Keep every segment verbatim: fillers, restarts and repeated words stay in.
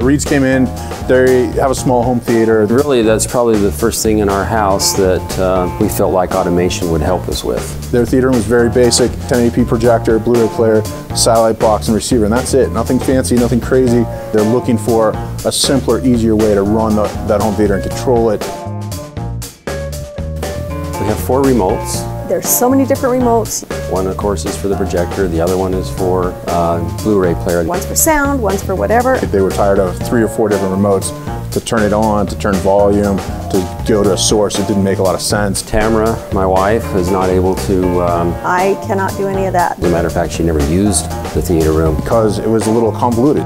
The Reeds came in, they have a small home theater. Really, that's probably the first thing in our house that uh, we felt like automation would help us with. Their theater room was very basic, ten eighty p projector, Blu-ray player, satellite box and receiver, and that's it. Nothing fancy, nothing crazy. They're looking for a simpler, easier way to run the, that home theater and control it. We have four remotes. There's so many different remotes. One, of course, is for the projector. The other one is for uh, Blu-ray player. One's for sound, one's for whatever. They were tired of three or four different remotes to turn it on, to turn volume, to go to a source. It didn't make a lot of sense. Tamara, my wife, is not able to... Um, I cannot do any of that. As a matter of fact, she never used the theater room. Because it was a little convoluted.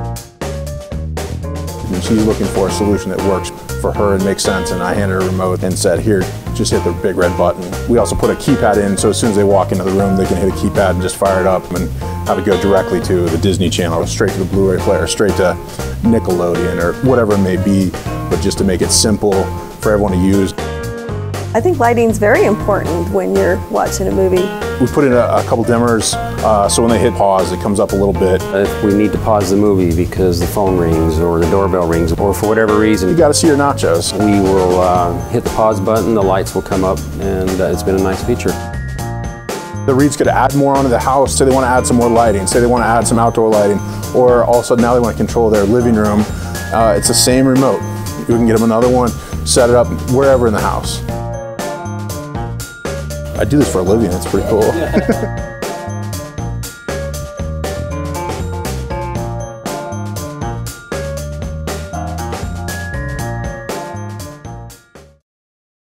And she's looking for a solution that works for her and makes sense, and I handed her a remote and said, here, just hit the big red button. We also put a keypad in, so as soon as they walk into the room, they can hit a keypad and just fire it up and have it go directly to the Disney Channel, or straight to the Blu-ray player, straight to Nickelodeon, or whatever it may be, but just to make it simple for everyone to use. I think lighting's very important when you're watching a movie. We put in a, a couple dimmers, uh, so when they hit pause, it comes up a little bit. If we need to pause the movie because the phone rings or the doorbell rings, or for whatever reason, you got to see your nachos. We will uh, hit the pause button, the lights will come up, and uh, it's been a nice feature. The Reeds could add more onto the house. Say they want to add some more lighting, say they want to add some outdoor lighting, or all of a sudden now they want to control their living room. Uh, it's the same remote. You can get them another one, set it up wherever in the house. I do this for a living, it's pretty cool.